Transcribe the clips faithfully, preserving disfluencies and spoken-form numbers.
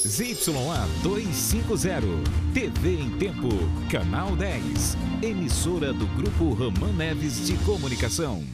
Z Y A duzentos e cinquenta, T V em Tempo, Canal dez, emissora do Grupo Roman Neves de Comunicação.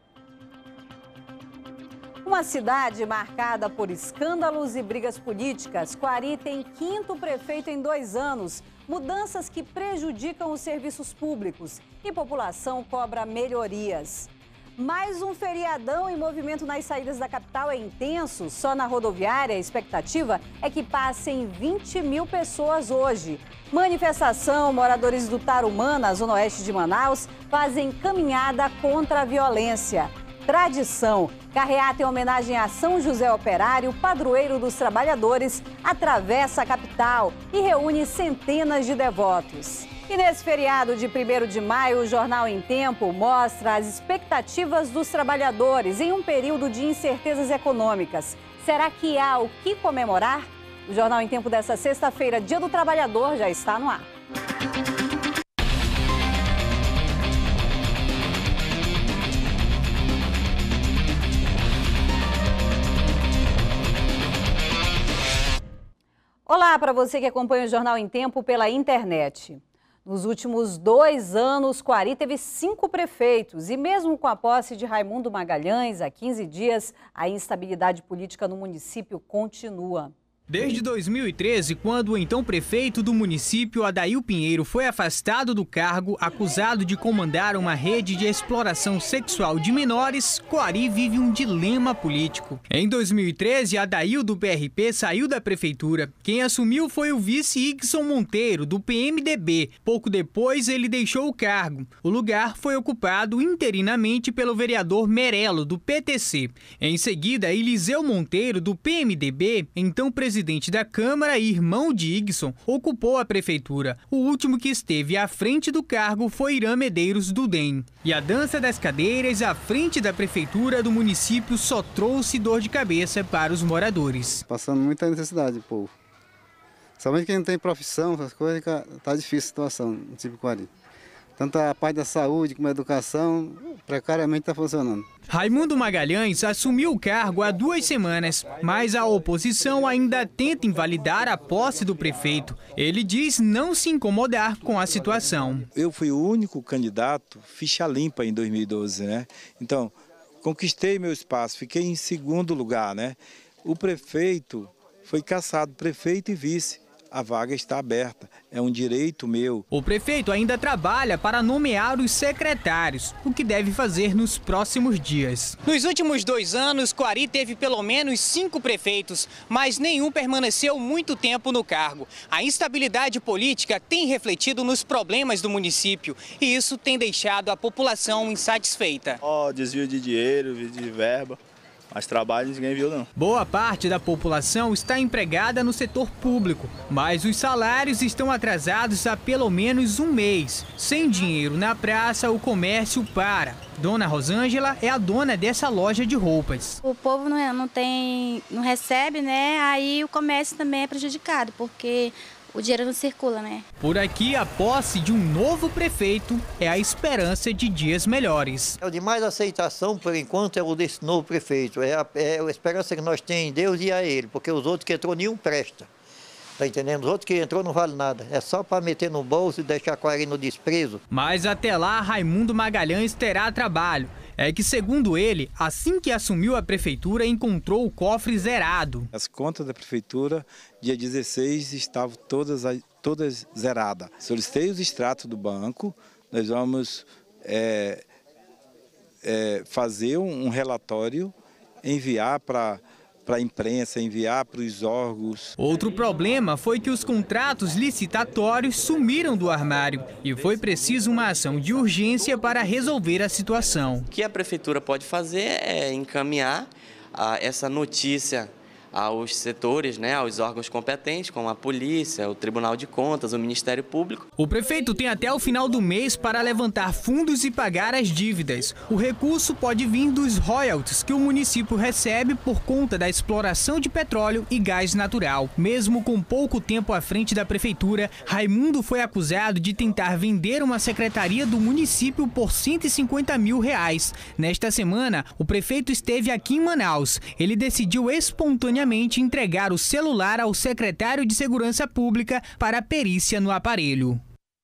Uma cidade marcada por escândalos e brigas políticas, Coari tem quinto prefeito em dois anos, mudanças que prejudicam os serviços públicos e população cobra melhorias. Mais um feriadão em movimento nas saídas da capital é intenso. Só na rodoviária, a expectativa é que passem vinte mil pessoas hoje. Manifestação, moradores do Tarumã, na zona oeste de Manaus, fazem caminhada contra a violência. Tradição, carreata em homenagem a São José Operário, padroeiro dos trabalhadores, atravessa a capital e reúne centenas de devotos. E nesse feriado de primeiro de maio, o Jornal em Tempo mostra as expectativas dos trabalhadores em um período de incertezas econômicas. Será que há o que comemorar? O Jornal em Tempo dessa sexta-feira, Dia do Trabalhador, já está no ar. Olá para você que acompanha o Jornal em Tempo pela internet. Nos últimos dois anos, Coari teve cinco prefeitos e mesmo com a posse de Raimundo Magalhães, há quinze dias, a instabilidade política no município continua. Desde dois mil e treze, quando o então prefeito do município, Adail Pinheiro, foi afastado do cargo, acusado de comandar uma rede de exploração sexual de menores, Coari vive um dilema político. Em dois mil e treze, Adail do P R P saiu da prefeitura. Quem assumiu foi o vice Igson Monteiro, do P M D B. Pouco depois, ele deixou o cargo. O lugar foi ocupado interinamente pelo vereador Merelo, do P T C. Em seguida, Eliseu Monteiro, do P M D B, então presidente presidente da Câmara e irmão de Igson, ocupou a prefeitura. O último que esteve à frente do cargo foi Irã Medeiros, do D E M. E a dança das cadeiras à frente da prefeitura do município só trouxe dor de cabeça para os moradores. Passando muita necessidade, povo. Somente quem não tem profissão, essas coisas, tá difícil a situação no município de Coari. Tanto a parte da saúde como a educação, precariamente está funcionando. Raimundo Magalhães assumiu o cargo há duas semanas, mas a oposição ainda tenta invalidar a posse do prefeito. Ele diz não se incomodar com a situação. Eu fui o único candidato ficha limpa em dois mil e doze, né? Então, conquistei meu espaço, fiquei em segundo lugar, né? O prefeito foi cassado, prefeito e vice. A vaga está aberta, é um direito meu. O prefeito ainda trabalha para nomear os secretários, o que deve fazer nos próximos dias. Nos últimos dois anos, Coari teve pelo menos cinco prefeitos, mas nenhum permaneceu muito tempo no cargo. A instabilidade política tem refletido nos problemas do município e isso tem deixado a população insatisfeita. Ó, oh, desvio de dinheiro, de verba. Mas trabalho ninguém viu não. Boa parte da população está empregada no setor público, mas os salários estão atrasados há pelo menos um mês. Sem dinheiro na praça, o comércio para. Dona Rosângela é a dona dessa loja de roupas. O povo não, não, tem, não recebe, né? Aí o comércio também é prejudicado, porque o dinheiro não circula, né? Por aqui, a posse de um novo prefeito é a esperança de dias melhores. É o de mais aceitação, por enquanto, é o desse novo prefeito. É a, é a esperança que nós temos em Deus e a ele, porque os outros que entrou nenhum presta. Tá entendendo? Os outros que entrou não vale nada. É só para meter no bolso e deixar Coari no desprezo. Mas até lá, Raimundo Magalhães terá trabalho. É que, segundo ele, assim que assumiu a prefeitura, encontrou o cofre zerado. As contas da prefeitura, dia dezesseis, estavam todas, todas zeradas. Solicitei os extratos do banco, nós vamos é, é, fazer um relatório, enviar para para a imprensa, enviar para os órgãos. Outro problema foi que os contratos licitatórios sumiram do armário e foi preciso uma ação de urgência para resolver a situação. O que a prefeitura pode fazer é encaminhar a, essa notícia aos setores, né, aos órgãos competentes, como a polícia, o Tribunal de Contas, o Ministério Público. O prefeito tem até o final do mês para levantar fundos e pagar as dívidas. O recurso pode vir dos royalties que o município recebe por conta da exploração de petróleo e gás natural. Mesmo com pouco tempo à frente da prefeitura, Raimundo foi acusado de tentar vender uma secretaria do município por cento e cinquenta mil reais. Nesta semana, o prefeito esteve aqui em Manaus. Ele decidiu espontaneamente simultaneamente entregar o celular ao secretário de Segurança Pública para a perícia no aparelho.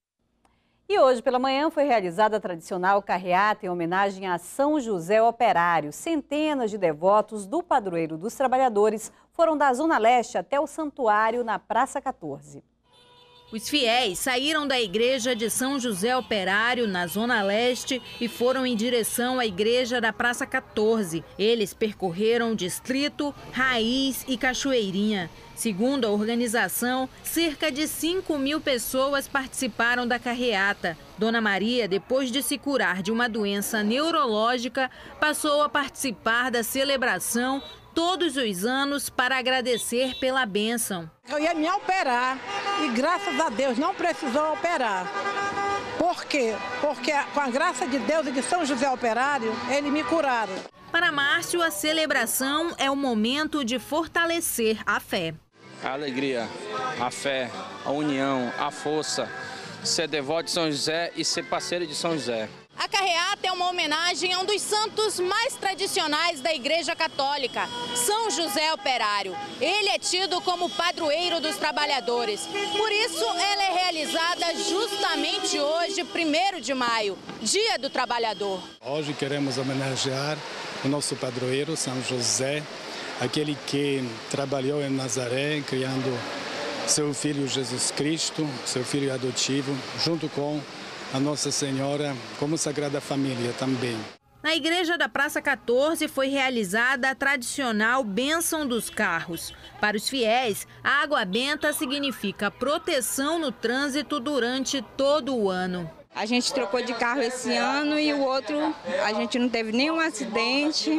E hoje pela manhã foi realizada a tradicional carreata em homenagem a São José Operário. Centenas de devotos do Padroeiro dos Trabalhadores foram da Zona Leste até o santuário na Praça quatorze. Os fiéis saíram da igreja de São José Operário, na Zona Leste, e foram em direção à igreja da Praça quatorze. Eles percorreram o distrito, Raiz e Cachoeirinha. Segundo a organização, cerca de cinco mil pessoas participaram da carreata. Dona Maria, depois de se curar de uma doença neurológica, passou a participar da celebração todos os anos para agradecer pela bênção. Eu ia me operar e graças a Deus não precisou operar. Por quê? Porque com a graça de Deus e de São José Operário, eles me curaram. Para Márcio, a celebração é o momento de fortalecer a fé. A alegria, a fé, a união, a força, ser devoto de São José e ser parceiro de São José. A carreata é uma homenagem a um dos santos mais tradicionais da Igreja Católica, São José Operário. Ele é tido como padroeiro dos trabalhadores. Por isso, ela é realizada justamente hoje, primeiro de maio, Dia do Trabalhador. Hoje queremos homenagear o nosso padroeiro, São José, aquele que trabalhou em Nazaré, criando seu filho Jesus Cristo, seu filho adotivo, junto com a Nossa Senhora, como Sagrada Família também. Na igreja da Praça quatorze foi realizada a tradicional bênção dos carros. Para os fiéis, a água benta significa proteção no trânsito durante todo o ano. A gente trocou de carro esse ano e o outro, a gente não teve nenhum acidente.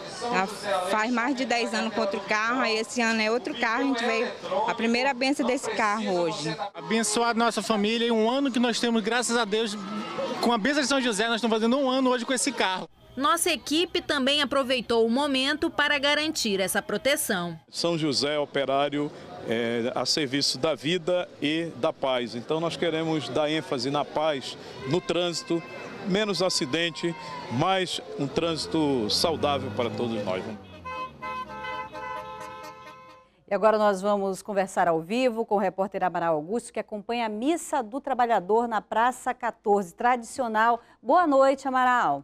Faz mais de dez anos com outro carro, aí esse ano é outro carro, a gente veio a primeira benção desse carro hoje. Abençoar nossa família e um ano que nós temos, graças a Deus, com a bênção de São José, nós estamos fazendo um ano hoje com esse carro. Nossa equipe também aproveitou o momento para garantir essa proteção. São José Operário é, a serviço da vida e da paz. Então nós queremos dar ênfase na paz, no trânsito, menos acidente, mais um trânsito saudável para todos nós. E agora nós vamos conversar ao vivo com o repórter Amaral Augusto, que acompanha a Missa do Trabalhador na Praça quatorze, tradicional. Boa noite, Amaral.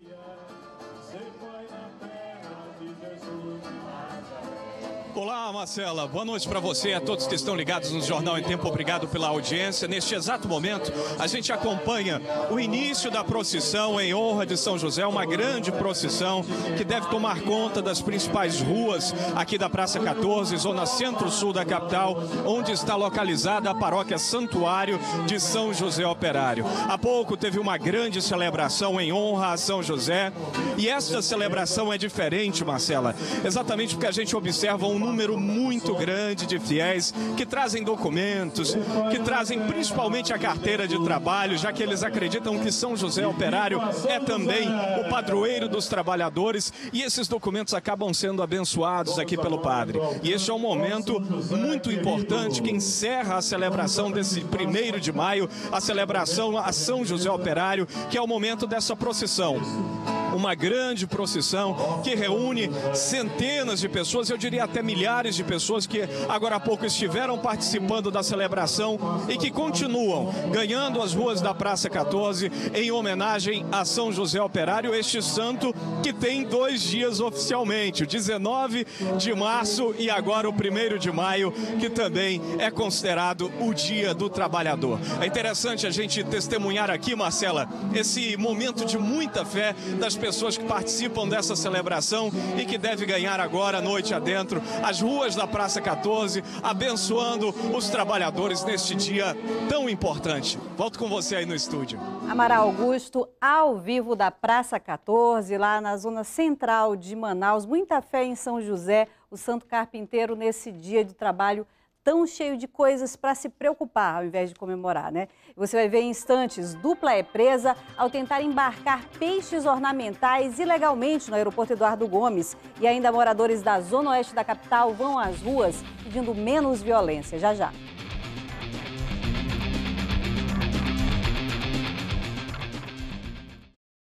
Olá, Marcela. Boa noite para você e a todos que estão ligados no Jornal em Tempo. Obrigado pela audiência. Neste exato momento, a gente acompanha o início da procissão em honra de São José, uma grande procissão que deve tomar conta das principais ruas aqui da Praça quatorze, zona centro-sul da capital, onde está localizada a paróquia Santuário de São José Operário. Há pouco teve uma grande celebração em honra a São José e esta celebração é diferente, Marcela, exatamente porque a gente observa um número muito grande de fiéis que trazem documentos, que trazem principalmente a carteira de trabalho, já que eles acreditam que São José Operário é também o padroeiro dos trabalhadores e esses documentos acabam sendo abençoados aqui pelo padre. E este é um momento muito importante que encerra a celebração desse primeiro de maio, a celebração a São José Operário, que é o momento dessa procissão. Uma grande procissão que reúne centenas de pessoas, eu diria até milhares de pessoas que agora há pouco estiveram participando da celebração e que continuam ganhando as ruas da Praça quatorze em homenagem a São José Operário, este santo que tem dois dias oficialmente, o dezenove de março e agora o primeiro de maio, que também é considerado o Dia do Trabalhador. É interessante a gente testemunhar aqui, Marcela, esse momento de muita fé das pessoas que participam dessa celebração e que deve ganhar agora, noite adentro, as ruas da Praça quatorze, abençoando os trabalhadores neste dia tão importante. Volto com você aí no estúdio. Amaral Augusto, ao vivo da Praça quatorze, lá na zona central de Manaus. Muita fé em São José, o santo carpinteiro, nesse dia de trabalho tão cheio de coisas para se preocupar, ao invés de comemorar, né? Você vai ver em instantes, dupla é presa ao tentar embarcar peixes ornamentais ilegalmente no aeroporto Eduardo Gomes. E ainda moradores da zona oeste da capital vão às ruas pedindo menos violência. Já, já.